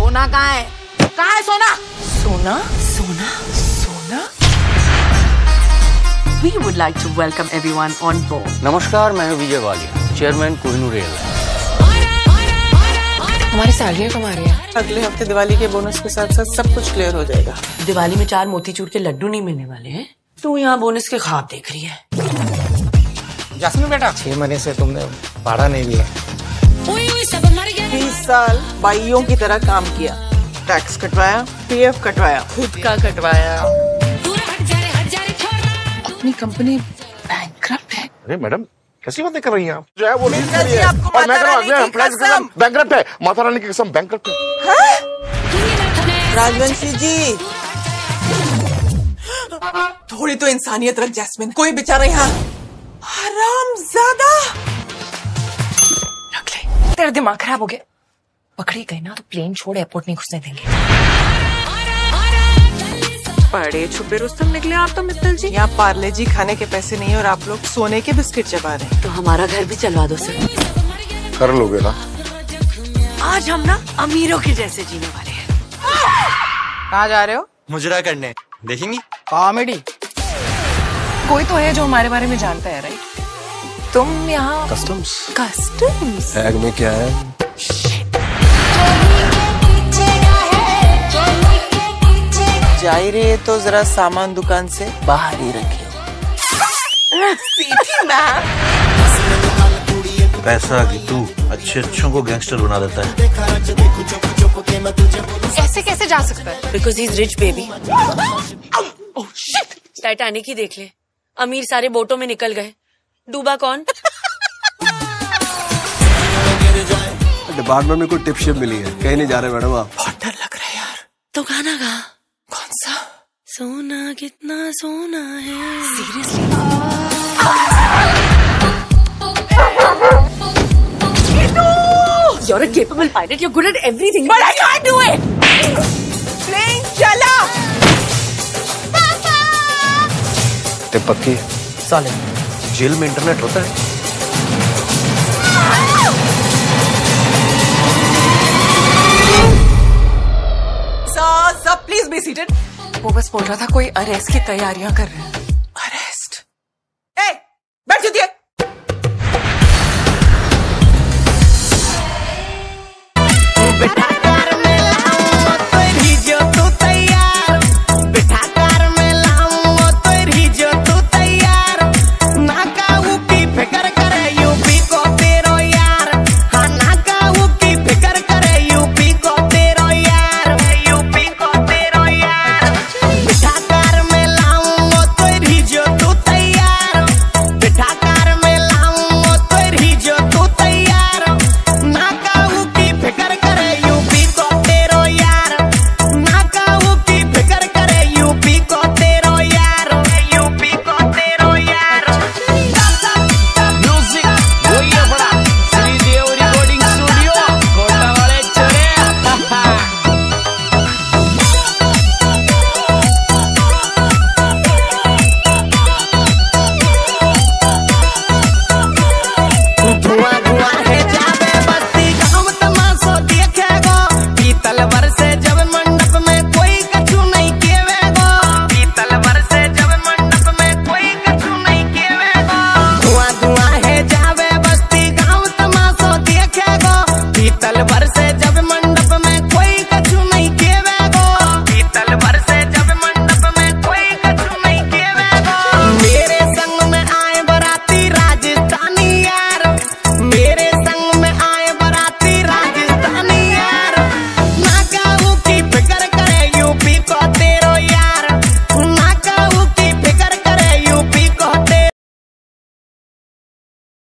सोना कहाँ है? कहाँ है सोना? सोना सोना सोना। We would like to welcome everyone on board. नमस्कार, मैं हूँ विजय वालिया, चेयरमैन कोहिनूर एयरलाइंस। हमारी सैलरी कमा रहे हैं। अगले हफ्ते दिवाली के बोनस के साथ साथ सब कुछ क्लियर हो जाएगा। दिवाली में 4 मोतीचूर के लड्डू नहीं मिलने वाले हैं। तू यहाँ बोनस के ख्वाब देख रही है। जैस्मिन बेटा, 6 महीने से तुमने भाड़ा नहीं दिया। 30 साल बाइयों की तरह काम किया, टैक्स कटवाया, पीएफ कटवाया, खुद का कटवाया। अपनी कंपनी बैंकक्रप्ट है। अरे मैडम, कैसी बातें कर रही हैं आप? जो है वो बैंकक्रप्ट है, माता रानी की कसम बैंकक्रप्ट है। राजवंशी जी, थोड़ी तो इंसानियत रख जैस्मिन। कोई बेचारा यहाँ हरामजादा। रख ले, तेरा दिमाग खराब हो गया। पकड़ी गई ना तो प्लेन छोड़ एयरपोर्ट नहीं घुसने देंगे। बड़े छुपे रुस्तम निकले आप तो मित्तल जी। यहाँ पार्ले जी खाने के पैसे नहीं और आप लोग सोने के बिस्किट चबा रहे हैं। तो हमारा घर भी चलवा दो सर। कर लोगे ना? आज हम ना अमीरों के जैसे जीने वाले हैं। कहाँ जा रहे हो? मुजरा करने देखेंगी? कॉमेडी। कोई तो है जो हमारे बारे में जानता है, राइट? तुम यहाँ कस्टम्स बैग में क्या है? जा ही रही है तो जरा सामान दुकान से बाहर ही रखे। पैसा कि तू अच्छे को गैंगस्टर बना देता है। ऐसे कैसे जा सकता है? Because he's rich baby. Oh shit! Titanic ही देख ले, अमीर सारे बोटों में निकल गए, डूबा कौन? डिपार्टमेंट में कोई टिप शिप मिली है? कहीं नहीं जा रहे मैडम आप? बहुत डर लग रहा है यार। तो गाना गा। कौन सा? सोना कितना सोना है। Seriously? You're a capable pilot. You're good at everything, but I can't do it. Plane चला। टिप पक्की? साले, जेल में इंटरनेट होता है? Sir, please be seated. वो बस बोल रहा था कोई अरेस्ट की तैयारियां कर रहे हैं।